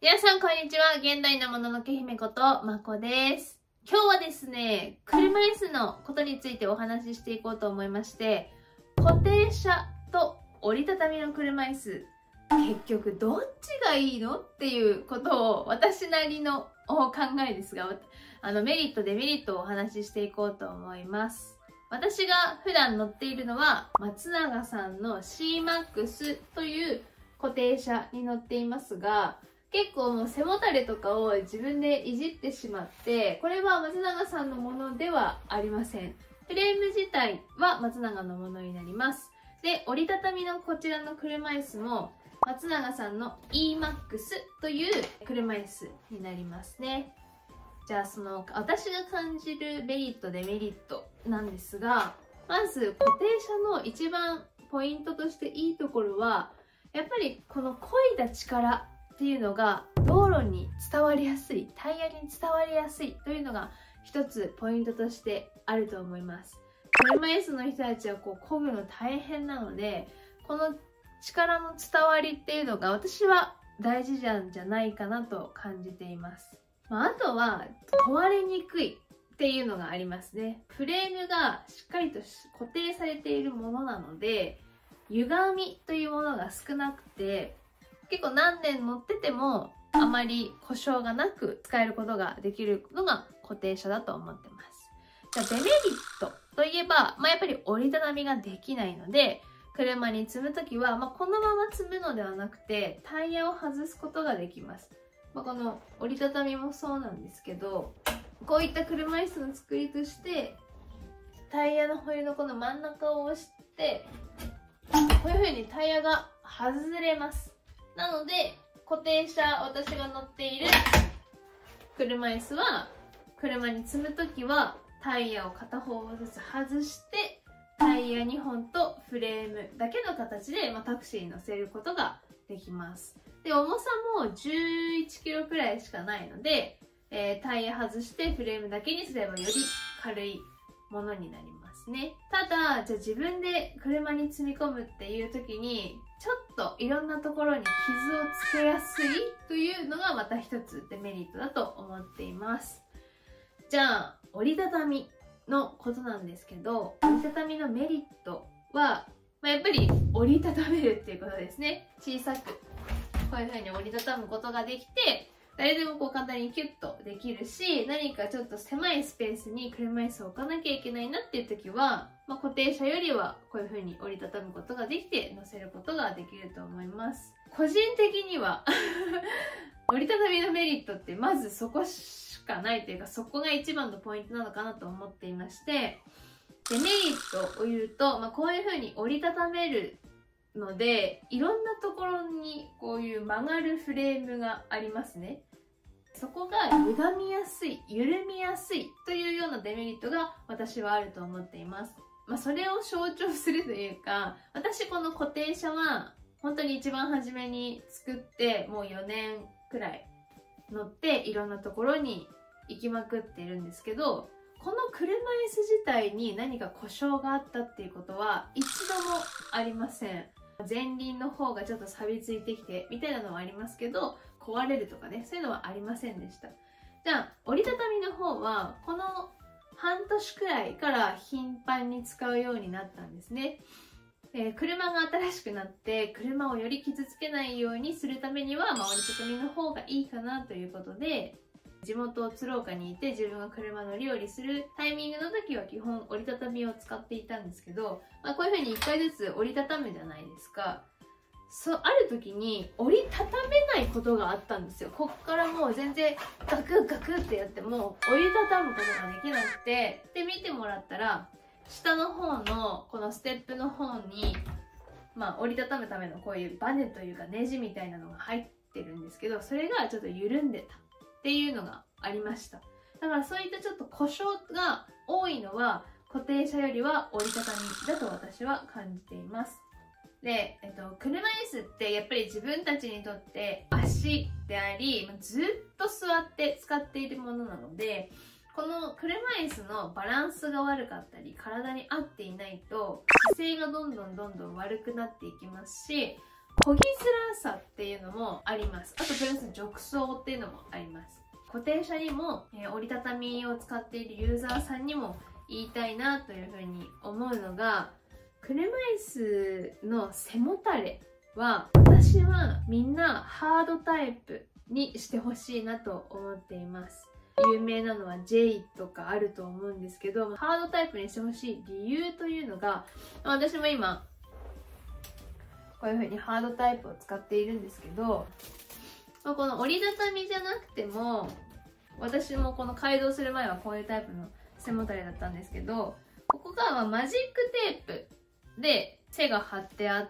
皆さんこんにちは。現代のもののけ姫ことまこです。今日はですね、車椅子のことについてお話ししていこうと思いまして、固定車と折りたたみの車椅子、結局どっちがいいのっていうことを私なりの考えですが、メリットデメリットをお話ししていこうと思います。私が普段乗っているのは松永さんの C-MAX という固定車に乗っていますが、結構もう背もたれとかを自分でいじってしまって、これは松永さんのものではありません。フレーム自体は松永のものになります。で、折りたたみのこちらの車椅子も松永さんの E-MAX という車椅子になりますね。じゃあ私が感じるメリットデメリットなんですが、まず固定車の一番ポイントとしていいところは、やっぱりこの漕いだ力っていうのが道路に伝わりやすい、タイヤに伝わりやすいというのが一つポイントとしてあると思います。車椅子の人たちは漕ぐの大変なので、この力の伝わりっていうのが私は大事なんじゃないかなと感じています。あとは壊れにくいっていうのがありますね。フレームがしっかりと固定されているものなので、歪みというものが少なくて、結構何年乗っててもあまり故障がなく使えることができるのが固定車だと思ってます。じゃあデメリットといえば、やっぱり折りたたみができないので、車に積むときは、このまま積むのではなくてタイヤを外すことができます。この折りたたみもそうなんですけど、こういった車椅子の作りとしてタイヤのホイールのこの真ん中を押してこういう風にタイヤが外れます。なので固定車、私が乗っている車椅子は車に積むときはタイヤを片方ずつ外してタイヤ2本とフレームだけの形で、タクシーに乗せることができます。で、重さも11キロくらいしかないので、タイヤ外してフレームだけにすればより軽いものになりますね。ただ、じゃあ自分で車に積み込むっていう時に、ちょっといろんなところに傷をつけやすいというのがまた一つデメリットだと思っています。じゃあ、折りたたみのことなんですけど、折りたたみのメリットは、やっぱり折りたためるっていうことですね。小さくこういう風に折りたたむことができて、誰でも簡単にキュッとできるし、何かちょっと狭いスペースに車椅子を置かなきゃいけないなっていう時は、固定車よりはこういう風に折りたたむことができて乗せることができると思います。個人的には折りたたみのメリットってまずそこしかないというか、そこが一番のポイントなのかなと思っていまして、デメリットを言うと、こういう風に折りたためるので、いろんなところにこういう曲がるフレームがありますね。そこが歪みやすい、緩みやすいというようなデメリットが私はあると思っています。それを象徴するというか、私この固定車は本当に一番初めに作ってもう4年くらい乗っていろんなところに行きまくってるんですけど、この車椅子自体に何か故障があったっていうことは一度もありません。前輪の方がちょっと錆びついてきてみたいなのはありますけど、壊れるとかね、そういうのはありませんでした。じゃあ折りたたみの方はこの半年くらいから頻繁に使うようになったんですね。車が新しくなって車をより傷つけないようにするためには、折りたたみの方がいいかなということで、地元鶴岡にいて自分が車乗り降りするタイミングの時は基本折りたたみを使っていたんですけど、こういう風に1回ずつ折りたたむじゃないですか。ある時に折りたためないことがあったんですよ。こっからもう全然ガクガクってやっても折りたたむことができなくて、で見てもらったら下の方のこのステップの方に折りたたむためのこういうバネというかネジみたいなのが入ってるんですけど、それがちょっと緩んでたっていうのがありました。だからそういったちょっと故障が多いのは固定車よりは折りたたみだと私は感じています。で、車椅子ってやっぱり自分たちにとって足であり、ずっと座って使っているものなので、この車椅子のバランスが悪かったり、体に合っていないと姿勢がどんどん悪くなっていきますし、 漕ぎづらさっていうのもあります。あとプラス褥瘡っていうのもあります。固定車にも、折りたたみを使っているユーザーさんにも言いたいなというふうに思うのが、車椅子の背もたれは私はみんなハードタイプにしてほしいなと思っています。有名なのは J とかあると思うんですけど、ハードタイプにしてほしい理由というのが、私も今こういう風にハードタイプを使っているんですけど、この折りたたみじゃなくても、私もこの改造する前はこういうタイプの背もたれだったんですけど、ここがマジックテープで背が貼ってあって、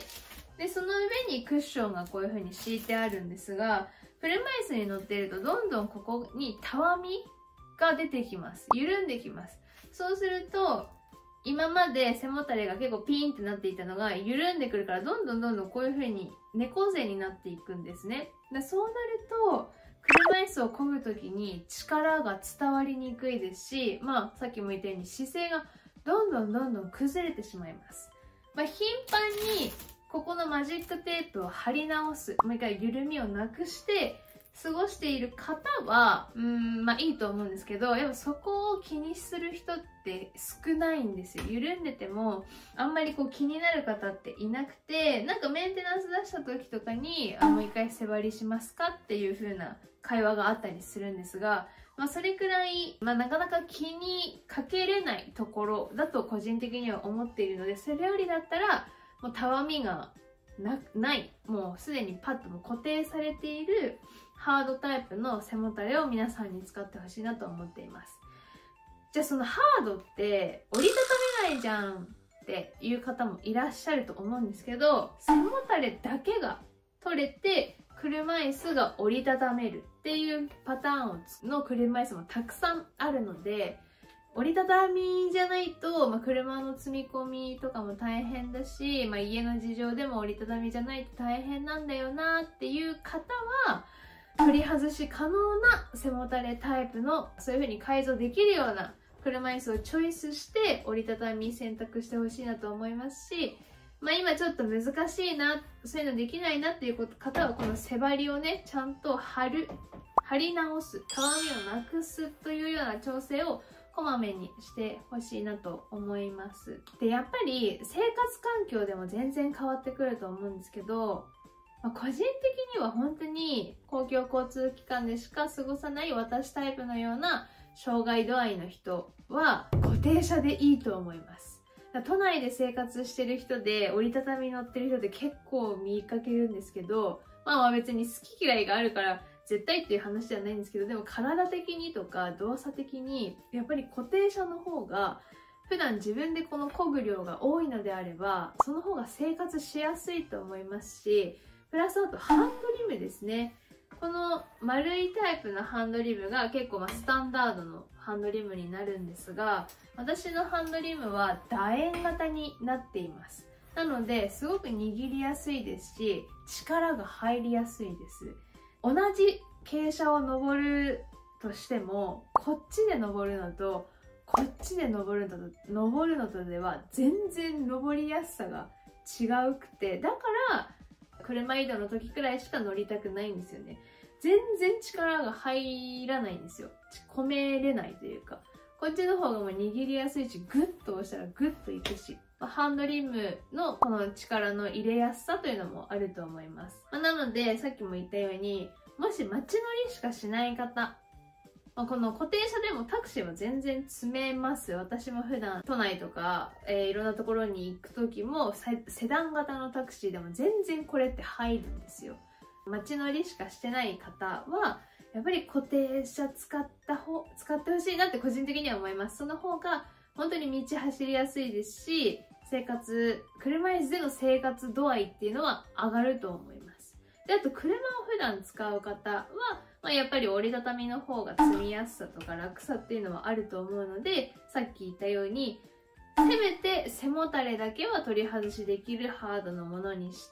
でその上にクッションがこういう風に敷いてあるんですが、車椅子に乗っているとどんどんここにたわみが出てきます。緩んできます。そうすると今まで背もたれが結構ピーンってなっていたのが緩んでくるから、どんどんこういう風に猫背になっていくんですね。でそうなると車椅子を漕ぐ時に力が伝わりにくいですし、さっきも言ったように姿勢がどんどん崩れてしまいます。頻繁にここのマジックテープを貼り直す、もう一回緩みをなくして過ごしている方はいいと思うんですけど、やっぱそこを気にする人って少ないんですよ。緩んでてもあんまり気になる方っていなくて、なんかメンテナンス出した時とかにもう一回背張りしますかっていう風な会話があったりするんですが、それくらい、なかなか気にかけれないところだと個人的には思っているので、それよりだったらもうたわみがない、もうすでにパッとも固定されているハードタイプの背もたれを皆さんに使ってほしいなと思っています。じゃあそのハードって折りたためないじゃんっていう方もいらっしゃると思うんですけど、背もたれだけが取れて車椅子が折りたためるっていうパターンの車椅子もたくさんあるので、折りたたみじゃないと、車の積み込みとかも大変だし、家の事情でも折りたたみじゃないと大変なんだよなっていう方は、取り外し可能な背もたれタイプの、そういう風に改造できるような車椅子をチョイスして折りたたみ選択してほしいなと思いますし、今ちょっと難しいな、そういうのできないなっていう方は、この背張りをね、ちゃんと貼り直す、たわみをなくすというような調整をこまめにしてほしいなと思います。で、やっぱり生活環境でも全然変わってくると思うんですけど、個人的には本当に公共交通機関でしか過ごさない私タイプのような障害度合いの人は固定車でいいと思います。都内で生活してる人で折りたたみ乗ってる人って結構見かけるんですけど、別に好き嫌いがあるから絶対っていう話ではないんですけど、でも体的にとか動作的にやっぱり固定車の方が普段自分でこの漕ぐ量が多いのであれば、その方が生活しやすいと思いますし、プラスあとハンドリムですね。この丸いタイプのハンドリムが結構スタンダードのハンドリムになるんですが、私のハンドリムは楕円型になっています。なのですごく握りやすいですし、力が入りやすいです。同じ傾斜を登るとしても、こっちで登るのとこっちで登るのとでは全然登りやすさが違うくて、だから車移動の時くらいしか乗りたくないんですよね。全然力が入らないんですよ。込めれないというか、こっちの方がもう握りやすいし、グッと押したらグッといくし、ハンドリムのこの力の入れやすさというのもあると思います。なのでさっきも言ったように、もし街乗りしかしない方、この固定車でもタクシーは全然積めます。私も普段都内とか、いろんなところに行く時もセダン型のタクシーでも全然これって入るんですよ。街乗りしかしてない方はやっぱり固定車使ってほしいなって個人的には思います。その方が本当に道走りやすいですし、車椅子での生活度合いっていうのは上がると思います。で、あと車を普段使う方は、やっぱり折りたたみの方が積みやすさとか楽さっていうのはあると思うので、さっき言ったようにせめて背もたれだけは取り外しできるハードのものにして、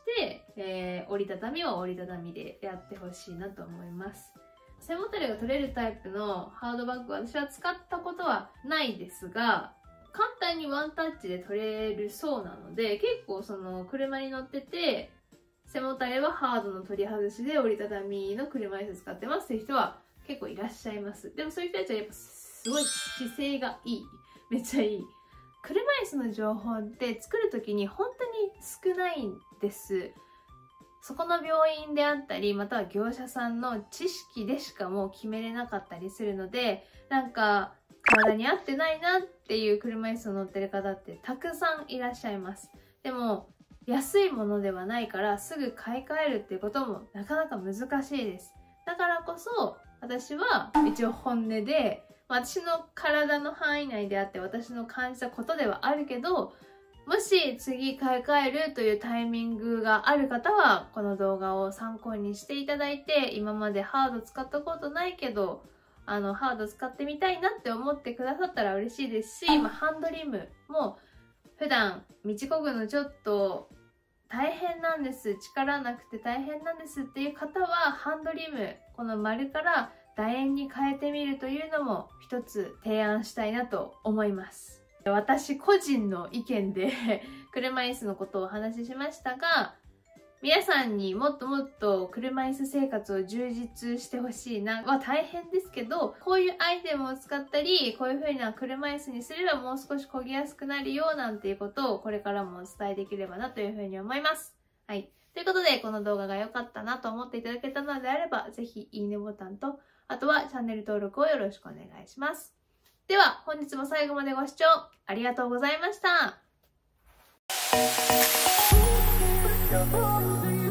折りたたみは折りたたみでやってほしいなと思います。背もたれが取れるタイプのハードバッグは私は使ったことはないですが、簡単にワンタッチで取れるそうなので、結構その車に乗ってて背もたれはハードの取り外しで折りたたみの車椅子使ってますっていう人は結構いらっしゃいます。でもそういう人たちはやっぱすごい姿勢がいい。めっちゃいい。車椅子の情報って作る時に本当に少ないんです。そこの病院であったり、または業者さんの知識でしかもう決めれなかったりするので、なんか体に合ってないなっていう車椅子を乗ってる方ってたくさんいらっしゃいます。でも安いものではないからすぐ買い替えるっていうこともなかなか難しいです。だからこそ私は一応本音で、私の体の範囲内であって私の感じたことではあるけど、もし次買い替えるというタイミングがある方はこの動画を参考にしていただいて、今までハード使ったことないけどハード使ってみたいなって思ってくださったら嬉しいですし、ハンドリムも普段道こぐのちょっと大変なんです、力なくて大変なんですっていう方はハンドリム、この丸から楕円に変えてみるというのも一つ提案したいなと思います。私個人の意見で車椅子のことをお話ししましたが、皆さんにもっともっと車椅子生活を充実してほしいなは大変ですけど、こういうアイテムを使ったり、こういう風な車椅子にすればもう少し漕ぎやすくなるよなんていうことをこれからもお伝えできればなという風に思います。はい。ということで、この動画が良かったなと思っていただけたのであれば、ぜひいいねボタンと、あとはチャンネル登録をよろしくお願いします。では、本日も最後までご視聴ありがとうございました。